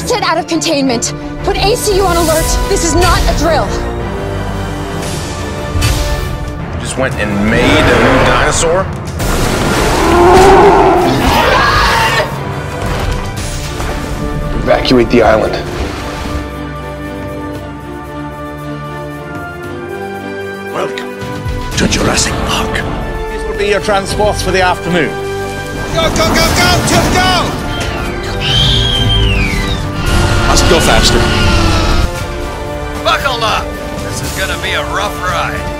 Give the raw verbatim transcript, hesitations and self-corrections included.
asset out of containment. Put A C U on alert. This is not a drill. Just went and made a new dinosaur? Evacuate the island. Welcome to Jurassic Park. These will be your transports for the afternoon. Go, go, go, go! Just go! Must go faster. Buckle up! This is gonna be a rough ride.